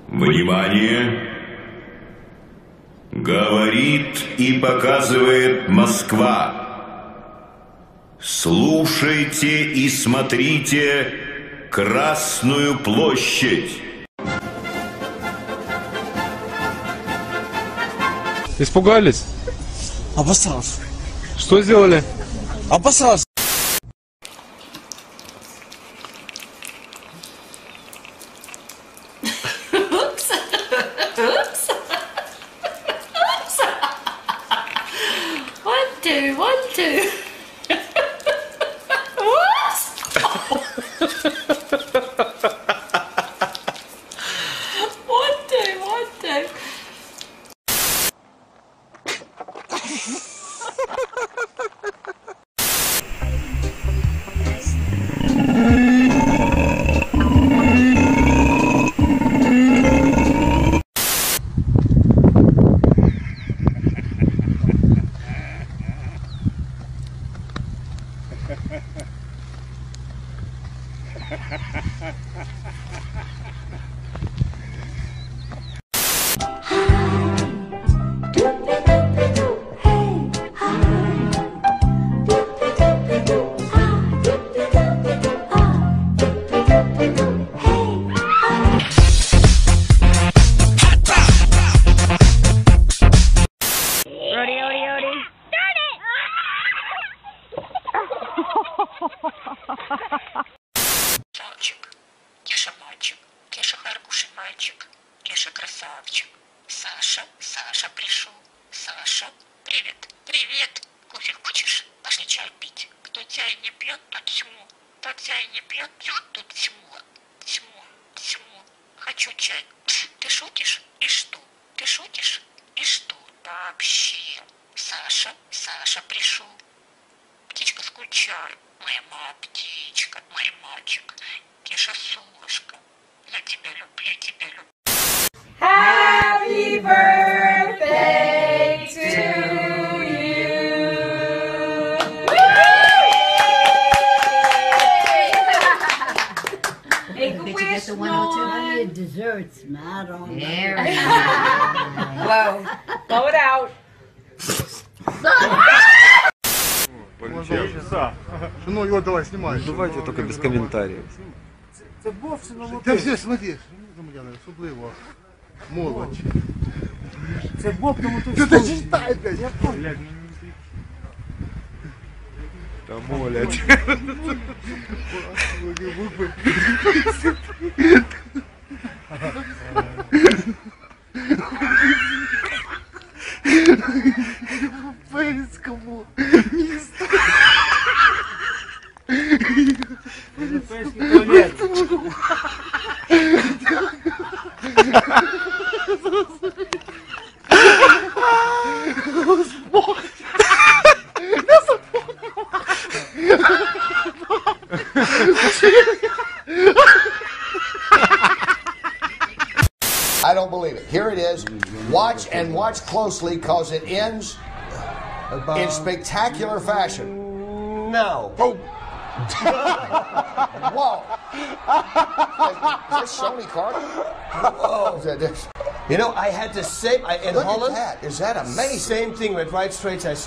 Внимание! Говорит и показывает Москва. Слушайте и смотрите Красную площадь. Испугались? Обосрался. Что сделали? Обосрался. One, two. One, two. Мальчик, Кеша мальчик, Кеша хороший мальчик, Кеша красавчик. Саша пришел. Саша, привет, привет. Кофе хочешь? Пошли чай пить. Кто чай не пьет, тот тьму. Кто чай не пьет, тот тьму. Тьму. Хочу чай. Ты шутишь? И что? Ты шутишь? И что? Вообще. Саша пришел. Птичка скучает. Моя птичка, мой мальчик. Кеша солнышко. Я тебя люблю. Happy birthday to you. Make a wish, Noah. Desserts, not on There we go. Blow it out. Ну его давай снимай. Давайте только без комментариев. Та все, смотри, громадяни, особливо молодь. Це Боб, тому тут Ти читай, блядь, я понял. Да молять. Фейскому. європейський туалет. I don't believe it. Here it is. Watch and watch closely because it ends in spectacular fashion. No. Oh. Whoa. Is this Sony Carter? Whoa. Is that this? You know, I had the same in Look Holland. at that. Is that amazing? Same thing with White Straits. I